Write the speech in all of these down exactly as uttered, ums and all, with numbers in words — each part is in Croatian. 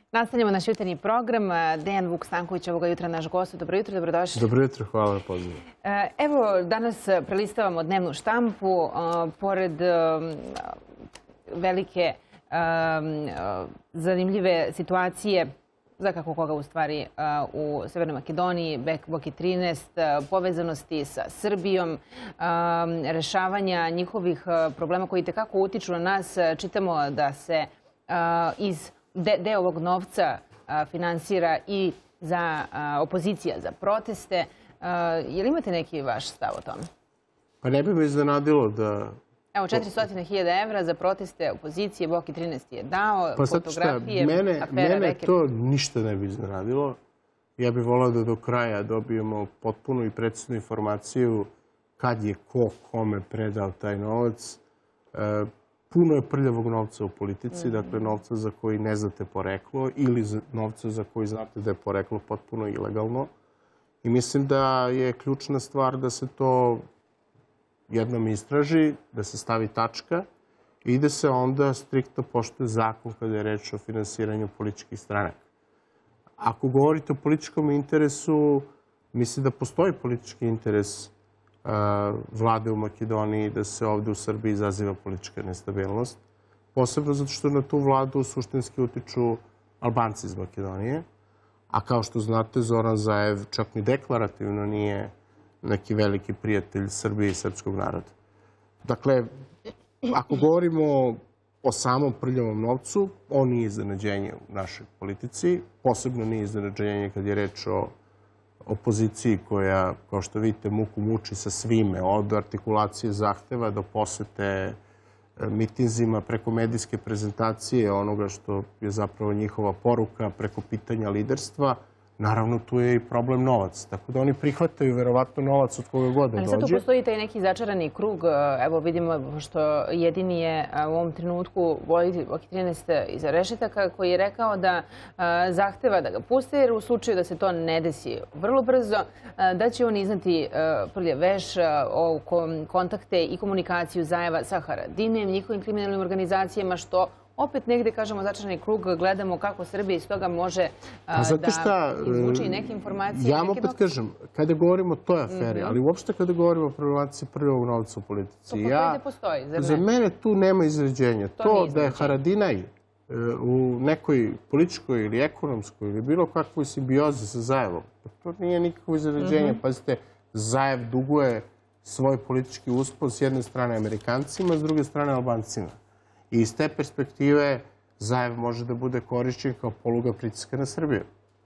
Nastavljamo naš jutarnji program. Dejan Vuk Stanković ovoga jutra naš gost. Dobro jutro, dobrodošli. Dobro jutro, hvala na pozivu. Evo, danas prelistavamo dnevnu štampu. Pored velike zanimljive situacije, za kako koga u stvari u Severnoj Makedoniji, Boki trinaest, povezanosti sa Srbijom, rešavanja njihovih problema koji tekako utiču na nas. Čitamo da se iz deo ovog novca finansira i za opozicija, za proteste. Je li imate neki vaš stav o tome? Pa ne bi me iznenadilo da... Evo, četiristo hiljada evra za proteste opozicije, Boki trinaest je dao, pa fotografije, mene, afera mene Reket. to ništa ne bi iznenadilo. Ja bih volao da do kraja dobijemo potpunu i preciznu informaciju kad je ko kome predao taj novac. E, puno je prljavog novca u politici, mm. dakle novca za koji ne znate poreklo ili novca za koji znate da je poreklo potpuno ilegalno. I mislim da je ključna stvar da se to jednom istraži, da se stavi tačka i da se onda striktno poštuje zakon kada je reč o finansiranju političkih stranaka. Ako govorite o političkom interesu, mislim da postoji politički interes uh, vlade u Makedoniji da se ovdje u Srbiji izaziva politička nestabilnost. Posebno zato što na tu vladu suštinski utiču Albanci iz Makedonije. A kao što znate, Zoran Zaev čak ni deklarativno nije neki veliki prijatelj Srbije i srpskog naroda. Dakle, ako govorimo o samom prljavom novcu, on nije iznenađenje u našoj politici. Posebno nije iznenađenje kad je reč o opoziciji koja, kao što vidite, muku muči sa svime, od artikulacije zahteva do posete mitinzima, preko medijske prezentacije onoga što je zapravo njihova poruka, preko pitanja liderstva. Naravno, tu je i problem novac. Tako da oni prihvataju verovatno novac od koga god da dođe. Ali sad tu postoji taj neki začarani krug. Evo vidimo što jedini je u ovom trenutku Boki trinaest iza rešetaka koji je rekao da zahteva da ga puste jer u slučaju da se to ne desi vrlo brzo, da će on iznati prljav veš o kontakte i komunikaciju Zaeva sa Haradinem, njihovim kriminalnim organizacijama, što opet negde, kažemo, začarani krug, gledamo kako Srbija iz toga može da izvuči neke informacije. Ja vam opet kažem, kada govorimo o toj aferi, ali uopšte kada govorimo o problematici prljavog novca u politici, to postoji da postoji, zar ne? Za mene tu nema izređenja. To da je Haradinaj u nekoj političkoj ili ekonomskoj ili bilo kakvoj simbiozi sa Zaevom, to nije nikakvo izređenje. Pazite, Zaev duguje svoj politički uspon s jedne strane Amerikancima, s druge strane Albancima. I iz te perspektive Zaev može da bude korišćen kao poluga pritiska na Srbiju.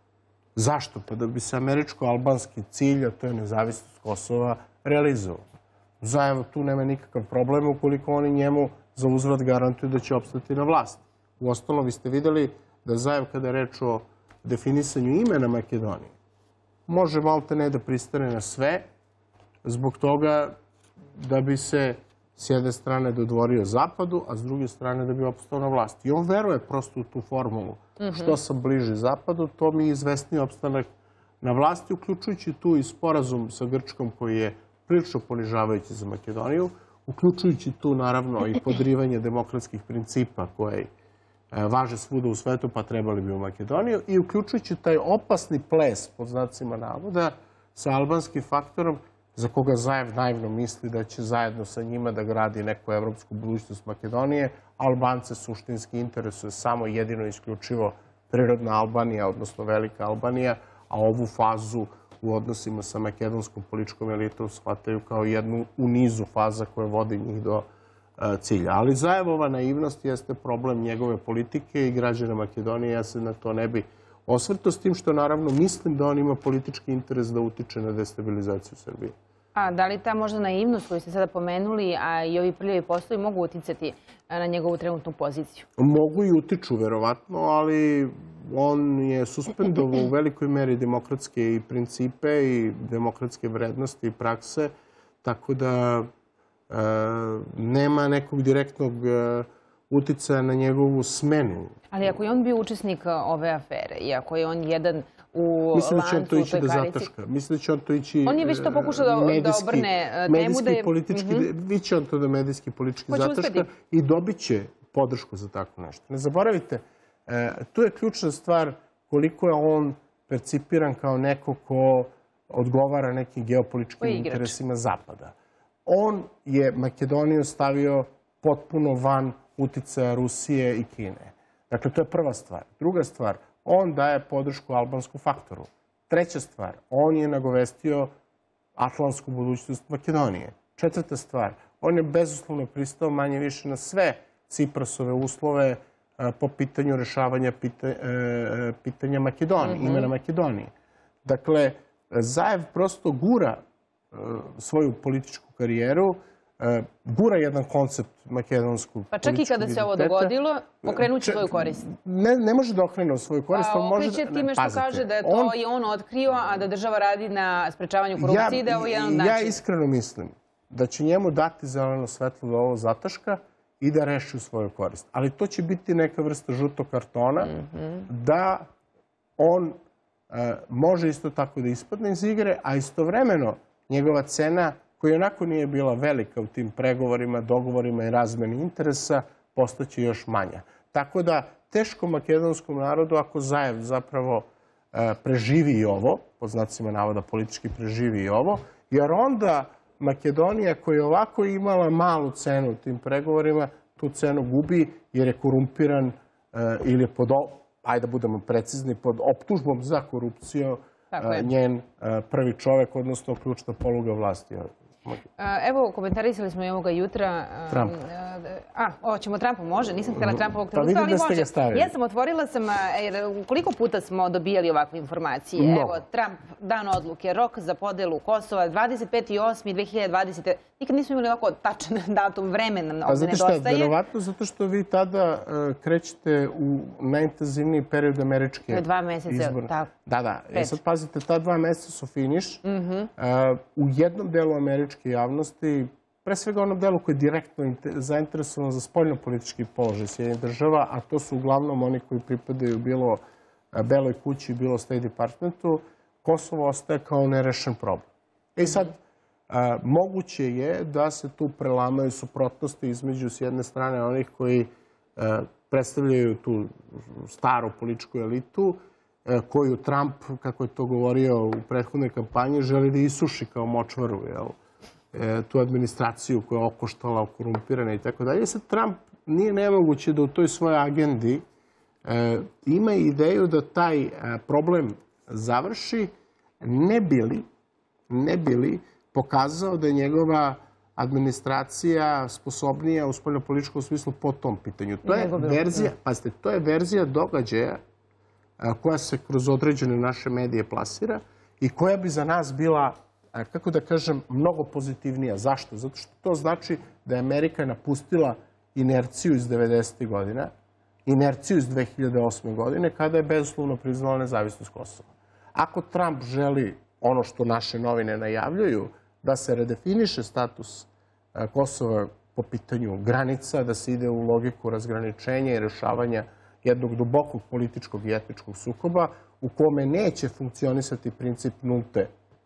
Zašto? Pa da bi se američko-albanski cilj, a to je nezavisnost Kosova, realizovao. Zaev tu nema nikakav problem ukoliko oni njemu za uzvrat garantuju da će opstati na vlasti. Uostalom, vi ste vidjeli da Zaev, kada je reč o definisanju imena Makedonije, može malte ne da pristane na sve, zbog toga da bi se s jedne strane dodvorio Zapadu, a s druge strane da bi opstao na vlasti. I on veruje prosto u tu formulu. Što sam bliži Zapadu, to mi je izvesniji opstanak na vlasti, uključujući tu i sporazum sa Grčkom koji je prilično ponižavajući za Makedoniju, uključujući tu naravno i podrivanje demokratskih principa koje važe svuda u svetu, pa trebali bi u Makedoniju, i uključujući taj opasni ples, pod znacima navoda, sa albanskim faktorom, za koga Zaev naivno misli da će zajedno sa njima da gradi neku evropsku budućnost Makedonije. Albance suštinski interesuje samo jedino isključivo prirodna Albanija, odnosno Velika Albanija, a ovu fazu u odnosima sa makedonskom političkom elitom shvataju kao jednu u nizu faza koje vodi njih do cilja. Ali Zaevova naivnost jeste problem njegove politike i građana Makedonije. Ja se na to ne bi osvrto, s tim što naravno mislim da on ima politički interes da utiče na destabilizaciju Srbije. A da li ta možda naivnost koju ste sada pomenuli, a i ovi prljavi poslovi mogu uticati na njegovu trenutnu poziciju? Mogu i utiču, verovatno, ali on je suspendovao u velikoj meri demokratske i principe i demokratske vrednosti i prakse, tako da e, nema nekog direktnog uticaja na njegovu smenu. Ali ako je on bio učesnik ove afere i ako je on jedan u Mislim da će on to lancu ići u toj da karici... zataška. Mislim da će on to ići On je već to pokušao da, da obrne temu. Medijski, da je... politički, Mhm. vi će on to da medijski, politički Hoće zataška uspeti. i dobit će podršku za tako nešto. Ne zaboravite tu je ključna stvar koliko je on percipiran kao neko ko odgovara nekim geopolitičkim interesima Zapada. On je Makedoniju stavio potpuno van uticaja Rusije i Kine. Dakle, to je prva stvar. Druga stvar, on daje podršku albanskom faktoru. Treća stvar, on je nagovestio atlantsku budućnost Makedonije. Četvrta stvar, on je bezuslovno pristao manje više na sve Ciprasove uslove po pitanju rešavanja pitanja Makedonije, imena Makedonije. Dakle, Zaev prosto gura svoju političku karijeru, gura jedan koncept makedonskog političkog identiteta. Pa čak i kada se ovo dogodilo, okrenut će svoju korist. Ne može da okrene u svoju korist. A okreće time što kaže da je to i on otkrio, a da država radi na sprečavanju korupcije, da je ovo jedan od načina. Ja iskreno mislim da će njemu dati zeleno svetlo da ovo zataška i da reši u svoju korist. Ali to će biti neka vrsta žutog kartona da on može isto tako da ispadne iz igre, a istovremeno njegova cena, koja onako nije bila velika u tim pregovorima, dogovorima i razmeni interesa, postaće još manja. Tako da, teško makedonskom narodu, ako Zaev zapravo preživi i ovo, po znacima navoda politički preživi i ovo, jer onda Makedonija, koja je ovako imala malu cenu u tim pregovorima, tu cenu gubi jer je korumpiran ili je pod, ajde da budemo precizni, pod optužbom za korupciju njen prvi čovek, odnosno ključna poluga vlasti. Evo, komentarisali smo i ovoga jutra. Trump. A, ovo ćemo Trumpa, može? Nisam htjela Trumpa ovog trenutka, ali može. Ja sam otvorila sam, jer koliko puta smo dobijali ovakve informacije. Evo, Trump, dan odluke, rok za podelu Kosova, dvadeset peti osmi dve hiljade dvadesete. Nikad nismo imali ovako tačan datum, vremena nam ovdje nedostaje. Pa znate šta, verovatno zato što vi tada krećete u najintenzivniji period američke izbore. Dva meseca, tako. Da, da. E sad pazite, ta dva meseca su finiš. U jednom delu američke javnosti, pre svega onom delu koji je direktno zainteresovan za spoljno-politički položaj Sjedinjenih država, a to su uglavnom oni koji pripadaju bilo Beloj kući, bilo State Departmentu, Kosovo ostaje kao nerešen problem. I sad, moguće je da se tu prelamaju suprotnosti između s jedne strane onih koji predstavljaju tu staru političku elitu, koju Trump, kako je to govorio u prethodnoj kampanji, želi da isuši kao močvaru, tu administraciju koja je okoštala, korumpirana i tako dalje. Sad Trump nije nemoguće da u toj svojoj agendi ima ideju da taj problem završi, ne bili, ne bili pokazao da je njegova administracija sposobnija u spoljnopolitičkom smislu po tom pitanju. To je verzija, pazite, to je verzija događaja koja se kroz određene naše medije plasira i koja bi za nas bila, kako da kažem, mnogo pozitivnija. Zašto? Zato što to znači da je Amerika napustila inerciju iz devedesetih godina, inerciju iz dve hiljade osme godine, kada je bezuslovno priznala nezavisnost Kosova. Ako Trump želi ono što naše novine najavljuju, da se redefiniše status Kosova po pitanju granica, da se ide u logiku razgraničenja i rešavanja jednog dubokog političkog i etničkog sukoba, u kome neće funkcionisati princip nulte,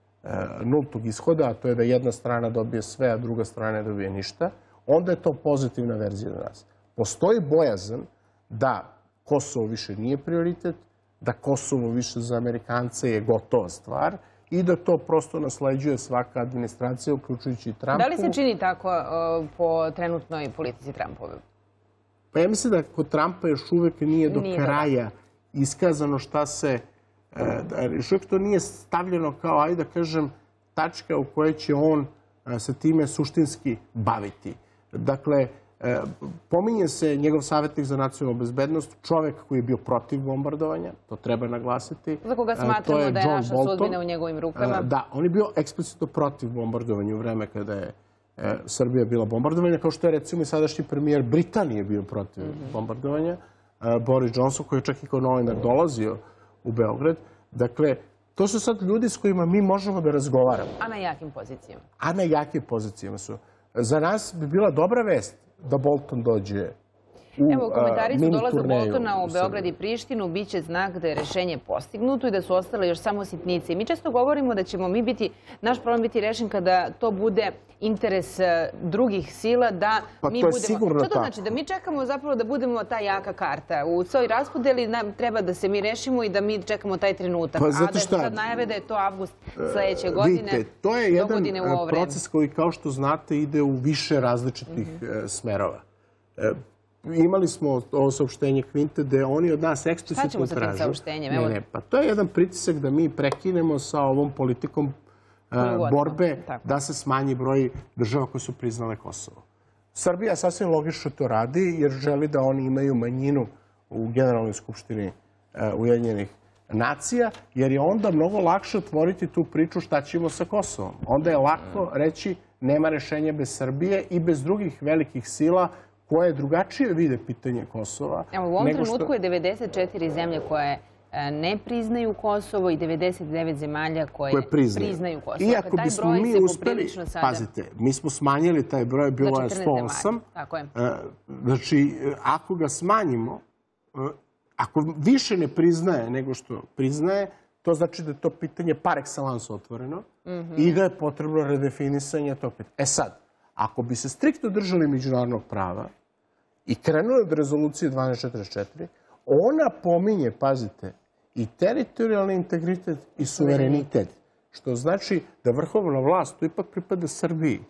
nultog ishoda, a to je da jedna strana dobije sve, a druga strana ne dobije ništa, onda je to pozitivna verzija za nas. Postoji bojazan da Kosovo više nije prioritet, da Kosovo više za Amerikance je gotova stvar i da to prosto nasleđuje svaka administracija, uključujući i Trumpu. Da li se čini tako po trenutnoj politici Trumpove? Pa ja mislim da kod Trumpa još uvek nije do kraja iskazano šta se... Još uvek to nije stavljeno kao, ajde da kažem, tačka u kojoj će on se time suštinski baviti. Dakle, pominje se njegov savjetnik za nacionalnu bezbednost, čovek koji je bio protiv bombardovanja, to treba naglasiti. Za koga smatramo da je naša sudbina u njegovim rukama. Da, on je bio eksplicitno protiv bombardovanja u vreme kada je Srbija bila bombardovanja, kao što je recimo i sadašnji premijer Britanije bio protiv bombardovanja, Boris Johnson, koji je čak i kao novinar dolazio u Beograd. Dakle, to su sad ljudi s kojima mi možemo da razgovaramo. A na jakim pozicijama? A na jakim pozicijama su. Za nas bi bila dobra vest da Bolton dođe Evo, komentari su dolaze Boltona u Beograd i Prištinu, bit će znak da je rešenje postignuto i da su ostale još samo sitnice. I mi često govorimo da ćemo mi biti, naš problem biti rešen kada to bude interes drugih sila, da mi budemo... Što to znači? Da mi čekamo zapravo da budemo ta jaka karta. U svoj raspodeli nam treba da se mi rešimo i da mi čekamo taj trenutak. A da se sad najave da je to avgust sledeće godine, vidite, to je jedan proces koji, kao što znate, ide u više različitih smerova. Imali smo ovo saopštenje Kvinte gde oni od nas eksplicitno tražu... Šta ćemo sa tim saopštenjem? Ne, ne, pa to je jedan pritisak da mi prekinemo sa ovom politikom borbe da se smanji broj država koje su priznale Kosovo. Srbija sasvim logično to radi jer želi da oni imaju manjinu u Generalnoj skupštini Ujedinjenih nacija, jer je onda mnogo lakše otvoriti tu priču šta ćemo sa Kosovom. Onda je lako reći nema rešenja bez Srbije i bez drugih velikih sila koje drugačije vide pitanje Kosova. Evo, u ovom trenutku je devedeset četiri zemlje koje ne priznaju Kosovo i devedeset devet zemalja koje priznaju Kosovo. Iako bismo mi uspeli, pazite, mi smo smanjili taj broj, bilo je sto osam. Znači, ako ga smanjimo, ako više ne priznaje nego što priznaje, to znači da je to pitanje par excellence otvoreno i da je potrebno redefinisanje tog pitanja. E sad, ako bi se striktno držali međunarodnog prava i krenuli od rezolucije dvanaest četrdeset četiri, ona pominje, pazite, i teritorijalni integritet i suverenitet, što znači da vrhovna vlast tu ipak pripada Srbiji.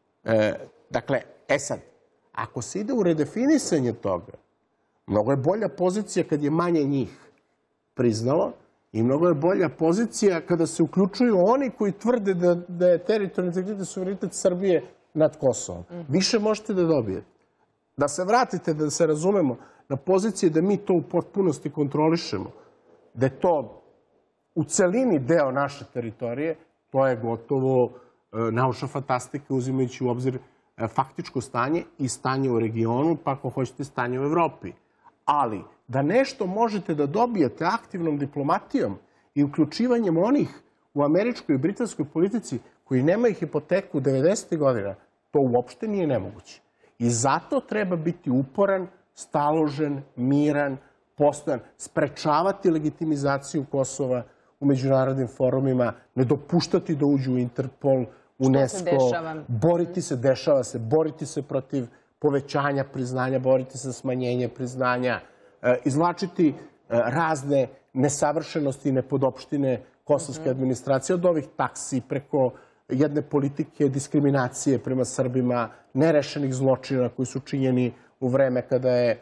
Dakle, e sad, ako se ide u redefinisanje toga, mnogo je bolja pozicija kad je manje njih priznalo i mnogo je bolja pozicija kada se uključuju oni koji tvrde da je teritorijalni integritet i suverenitet Srbije nad Kosovom. Više možete da dobijete. Da se vratite, da se razumemo, na pozicije da mi to u potpunosti kontrolišemo, da je to u celini deo naše teritorije, to je gotovo naučna fantastika uzimajući u obzir faktičko stanje i stanje u regionu, pa ako hoćete stanje u Evropi. Ali da nešto možete da dobijete aktivnom diplomatijom i uključivanjem onih u američkoj i britanskoj politici koji nemaju hipoteku devedesetih godina, to uopšte nije nemoguće. I zato treba biti uporan, staložen, miran, postojan, sprečavati legitimizaciju Kosova u međunarodnim forumima, ne dopuštati da uđu u Interpol, UNESCO, boriti se, dešava se, boriti se protiv povećanja priznanja, boriti se za smanjenje priznanja, izvlačiti razne nesavršenosti i nepodopštine kosovske administracije, od ovih taksi preko jedne politike diskriminacije prema Srbima, nerešenih zločina koji su činjeni u vreme kada je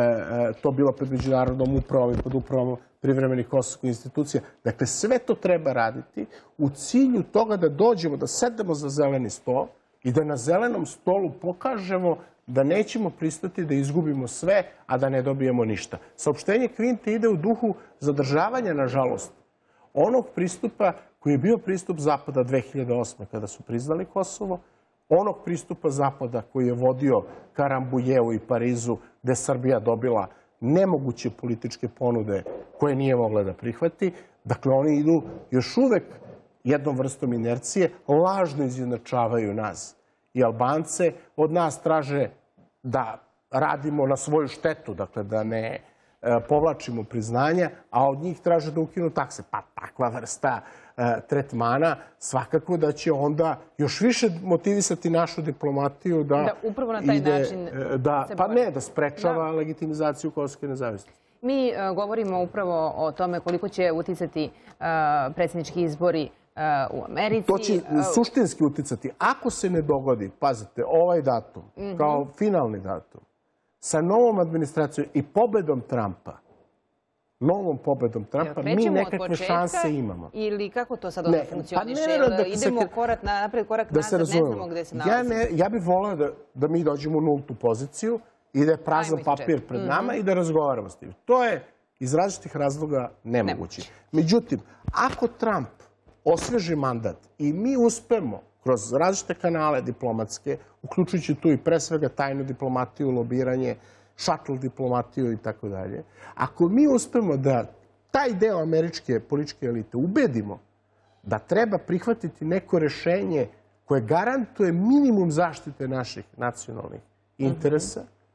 to bilo pred međunarodnom upravom i pod upravom privremenih kosovskih institucija. Dakle, sve to treba raditi u cilju toga da dođemo, da sedemo za zeleni sto i da na zelenom stolu pokažemo da nećemo pristati da izgubimo sve, a da ne dobijemo ništa. Saopštenje Kvinte ide u duhu zadržavanja, nažalost, onog pristupa koji je bio pristup Zapada dve hiljade osme. kada su priznali Kosovo, onog pristupa Zapada koji je vodio ka Rambujeu i Parizu, gde Srbija dobila nemoguće političke ponude koje nije mogla da prihvati. Dakle, oni idu još uvek jednom vrstom inercije, lažno izjednačavaju nas i Albance, od nas traže da radimo na svoju štetu, dakle da ne povlačimo priznanja, a od njih traže da ukinu takse. Pa takva vrsta tretmana svakako da će onda još više motivisati našu diplomatiju da Da upravo na taj način se pa ne, da sprečava legitimizaciju kosovske nezavisnosti. Mi govorimo upravo o tome koliko će uticati predsjednički izbori u Americi. To će suštinski uticati. Ako se ne dogodi, pazite, ovaj datum kao finalni datum, sa novom administracijom i pobedom Trumpa, novom pobedom Trumpa, mi nekakve šanse imamo. Ili kako to sad onda funkcioniše? Idemo korak napred, korak nazad, ne znamo gde se nalazimo. Ja bih volao da mi dođemo u nultu poziciju i da je prazan papir pred nama i da razgovaramo s tim. To je iz različitih razloga nemoguće. Međutim, ako Trump osveži mandat i mi uspemo kroz različite kanale diplomatske, uključujući tu i pre svega tajnu diplomatiju, lobiranje, šatl diplomatiju i tako dalje, ako mi uspemo da taj deo američke političke elite ubedimo da treba prihvatiti neko rešenje koje garantuje minimum zaštite naših nacionalnih interesa,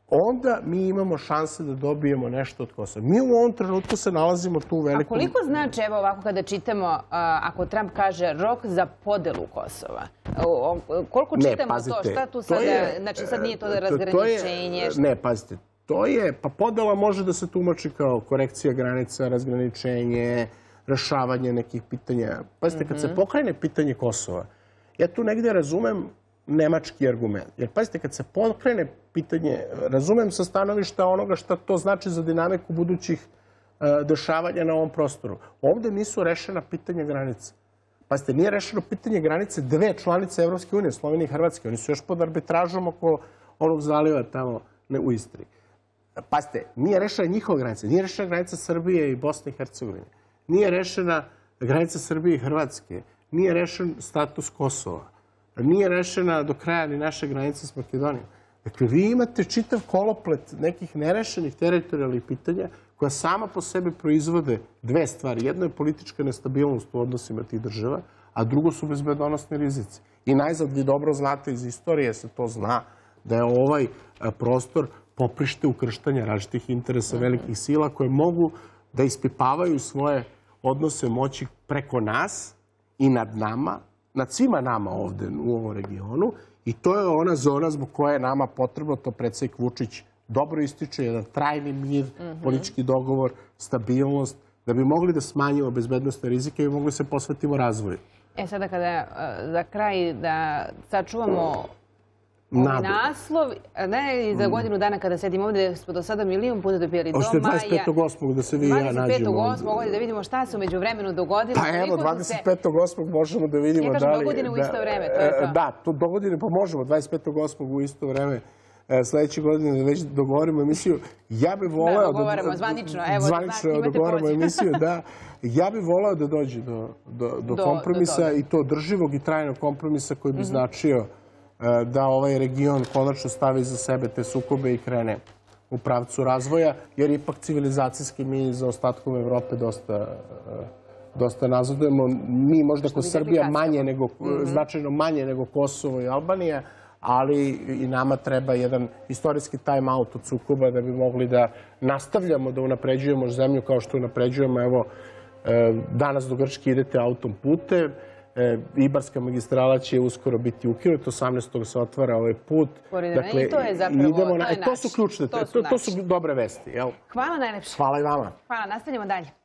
onda mi imamo šanse da dobijemo nešto od Kosova. Mi u ovom trenutku se nalazimo tu u velikom... A koliko znači, evo ovako kada čitamo, ako Trump kaže rok za podelu Kosova? Koliko čitamo to? Šta tu sada, znači sad nije to razgraničenje? Ne, pazite, to je, pa podela može da se tumači kao korekcija granica, razgraničenje, rešavanje nekih pitanja. Pazite, kad se pokrene pitanje Kosova, ja tu negde razumem nemački argument. Jer pazite, kad se pokrene pitanje, razumem sa stanovišta onoga šta to znači za dinamiku budućih dešavanja na ovom prostoru. Ovde nisu rešena pitanja granica. Pazite, nije rešeno pitanje granice dve članice Evropske unije, Slovenije i Hrvatske. Oni su još pod arbitražom oko onog zaliva tamo u Istri. Pazite, nije rešena njihova granica. Nije rešena granica Srbije i Bosne i Hercegovine. Nije rešena granica Srbije i Hrvatske. Nije rešen status Kosova. Nije rešena do kraja ni naša granica s Makedonijom. Dakle, vi imate čitav koloplet nekih nerešenih teritorijalnih pitanja koja sama po sebi proizvode dve stvari. Jedno je politička nestabilnost u odnosima tih država, a drugo su bezbedonosni rizici. I najzad, vi dobro znate iz istorije, se to zna, da je ovaj prostor poprište ukrštanja različitih interesa velikih sila koje mogu da ispipavaju svoje odnose moći preko nas i nad nama, nad svima nama ovde u ovom regionu, i to je ona zona zbog koje je nama potrebno, to predsjednik Vučić dobro ističe, jedan trajni mir, politički dogovor, stabilnost, da bi mogli da smanjimo bezbednosne rizike i mogli se posvetimo razvoju. E sada kada za kraj da sačuvamo naslov, ne i za godinu dana kada sedimo ovdje, smo do sada milion puta dobijali do maja. Hoćete dvadeset petog osmog da se vi i ja nađemo. dvadeset petog osmog ovdje da vidimo šta se umeđu vremenu dogodilo. Pa evo, dvadeset petog osmog možemo da vidimo da li... Ja kažem do godine u isto vreme, to je to. Da, do godine pa možemo, dvadeset petog osmog u isto vreme. Sljedeće godine da već dogovorimo emisiju. Ja bih voleo... Da, dogovaramo zvanično. Zvanično dogovaramo emisiju, da. Ja bih voleo da dođe do kompromisa i to drživog i trajnog kompromisa koji bi značio da ovaj region konačno stavi za sebe te sukobe i krene u pravcu razvoja, jer ipak civilizacijski mi za ostatkom Evrope dosta nazadujemo. Mi možda kao Srbija značajno manje nego Kosovo i Albanija, ali i nama treba jedan istorijski time out od sukoba da bi mogli da nastavljamo da unapređujemo zemlju kao što unapređujemo. Evo, danas do Grčke idete autom putem, Ibarska magistrala će uskoro biti ukinuta, osamnaestog se otvara ovaj put. I to je zapravo, to je naš. To su ključne, to su dobre vesti. Hvala najlepše. Hvala i vama. Hvala, nastavljamo dalje.